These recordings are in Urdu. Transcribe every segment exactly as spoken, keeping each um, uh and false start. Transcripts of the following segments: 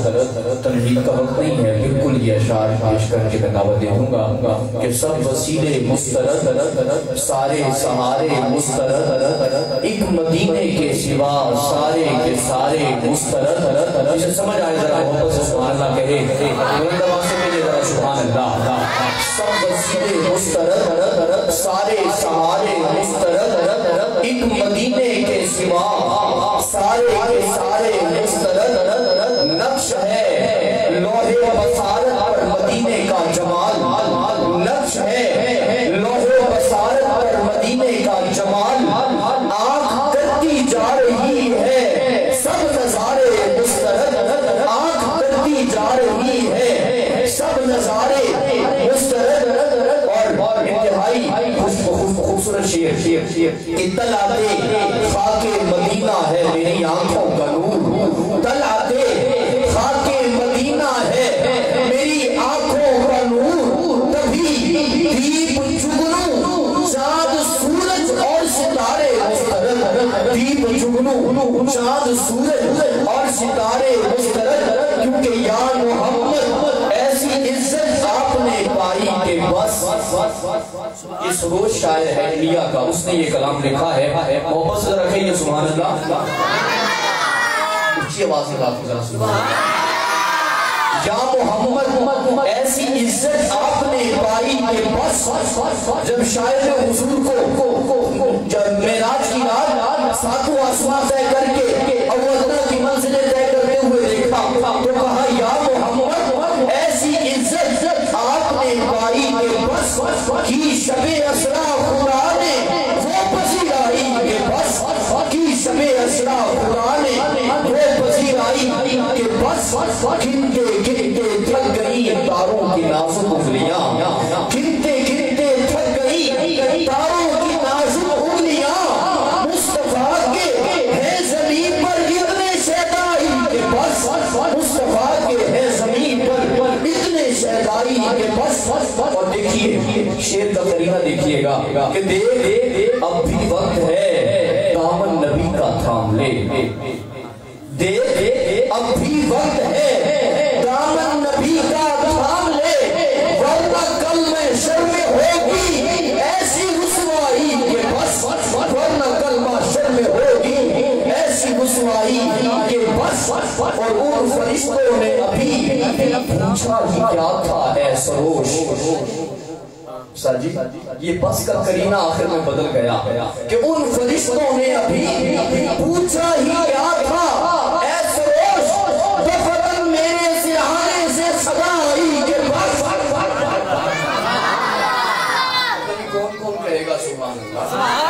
تنویر کا وقت نہیں ہے، بالکل یہ اشعار پیش کر کے میں دعوت دے دوں گا کہ سب وسیلے مسترد، سارے سہارے مسترد، ایک مدینے کے سوا سارے کے سارے مسترد. جسے سمجھ آئے ذرا محبت سے سبحان اللہ کہے، بلند آواز سے کہے ذرا سبحان اللہ. سب وسیلے مسترد، سارے سہارے مسترد، ایک مدینے کے سوا سارے کے سارے مسترد. نقش ہے لوح بصارت پر مدینے کا جمال، نقش ہے لوح بصارت پر مدینے کا جمال. آنکھ کرتی جا رہی ہے سب نظارے مسترد، آنکھ کرتی جا رہی ہے سب نظارے مسترد. اور انتہائی خوبصورت شعر، اطلاعے خاک مدینہ ہے میری آنکھوں کا نور، اطلاعے خاک مدینہ ہے میری آنکھوں کا نور. تبھی دیپ جگنو چاند سورج اور ستارے مسترد، دیپ جگنو چاند سورج اور ستارے مسترد. کیونکہ یا محمد ایسی عزت آپ نے پائی کہ بس. یہ سروش شاعر ہے انڈیا کا، اس نے یہ کلام لکھا ہے. محبت سے رکھیں یہ سبحان اللہ، اچھی آواز سے آپ ذرا سبحان اللہ. یا محمد ایسی عزت آپ نے پائی کہ بس. جب شاعر نے حضور کو جب معراج کی رات ساتوں آسمان طے کر کے اول کی منزلیں طے کرتے ہوئے دیکھا تو کہا یا محمد ایسی عزت آپ نے پائی کہ بس. کی شب اسرا خدا نے وہ پذیر آئی کہ بس، کی شب اسرا خدا نے وہ پذیر آئی کہ بس. گنتے گنتے تھک گئی تاروں کی نازک انگلیاں، گنتے گنتے تھک گئی تاروں کی نازک انگلیاں. مصطفیٰ کے ہے زمین پر اتنے شیدائی کہ بس، مصطفیٰ کے ہے زمین پر اتنے شیدائی کہ بس. اور دیکھیے شعر کا قرینہ دیکھیے گا کہ دیکھ اب بھی وقت ہے دامن نبی کا تھام لے. دیکھ اب بھی وقت ہے دامن نبی کا تھام لے، ورنہ کل میں شرم ہوگی ایسی رسوائی کہ بس، ورنہ کل میں شرم ہوگی ایسی رسوائی کہ بس. اور ان فرشتوں نے ابھی پوچھا ہی کیا تھا اے سروش. سر جی یہ بس کا قرینہ آخر میں بدل گیا کہ ان فرشتوں نے ابھی پوچھا ہی کیا تھا اے سروش. دفتن میرے سرہانے سے صدا آئی کہ بس. کون کون کہے گا سبحان اللہ.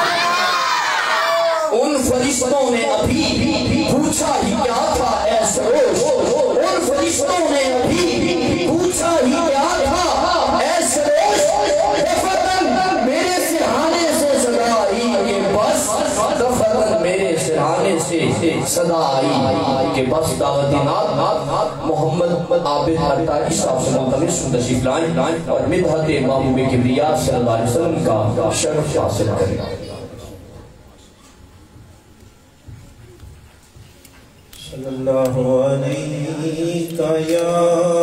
ان فرشتوں نے ابھی پوچھا ہی کیا تھا اے سروش، ان فرشتوں نے ابھی پوچھا ہی کیا تھا اے سروش. دفتن میرے سرہانے سے صدا آئی کہ بس، دفتن میرے سرہانے سے صدا آئی کہ بس. دعوت نات محمد عابد حتائی صاحب سے ملتمس تشریف لائیں اور مدحت محبوب کبریا صلی اللہ علیہ وسلم کا شرف حاصل کریں. صلی اللہ علیہ یا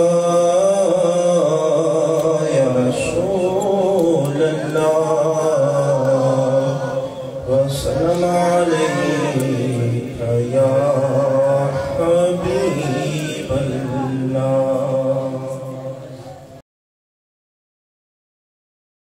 یا رسول اللہ وسلم علیہ یا حبیب